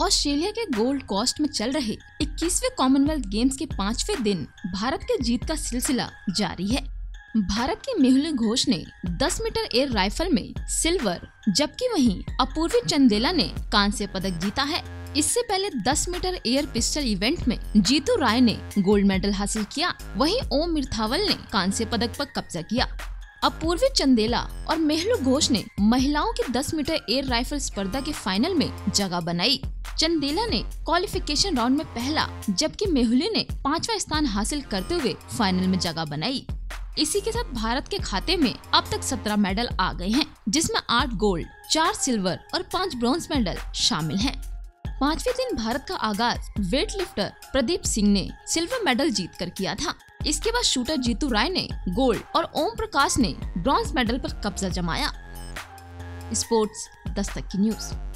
Australia के gold coast में चल रहे 21वें कॉमनवेल्थ गेम्स के 5वें दिन भारत के जीत का सिलसिला जारी है। भारत के मेहुल घोष ने 10 मीटर एयर राइफल में सिल्वर, जबकि वहीं अपूर्वी चंदेला ने कांस्य पदक जीता है। इससे पहले 10 मीटर एयर पिस्टल इवेंट में जीतू राय ने गोल्ड मेडल हासिल किया, वहीं ओम मिर्थावल ने कांस्य पदक पर कब्जा किया। अपूर्वी चंदेला और मेहुल घोष ने महिलाओं की 10 मीटर एयर राइफल स्पर्धा के फाइनल में जगह बनाई। चंदेला ने क्वालिफिकेशन राउंड में पहला, जबकि मेहुली ने 5वां स्थान हासिल करते हुए फाइनल में जगह बनाई। इसी के साथ भारत के खाते में अब तक 17 मेडल आ गए हैं, जिसमें 8 गोल्ड, 4 सिल्वर और 5 ब्रॉन्ज मेडल शामिल हैं। 5वें दिन भारत का आगाज वेट लिफ्टर प्रदीप सिंह ने सिल्वर मेडल जीतकर किया था। इसके बाद शूटर जीतू राय ने गोल्ड और ओम प्रकाश ने ब्रॉन्ज मेडल पर कब्जा जमाया। स्पोर्ट्स दस्तक की न्यूज।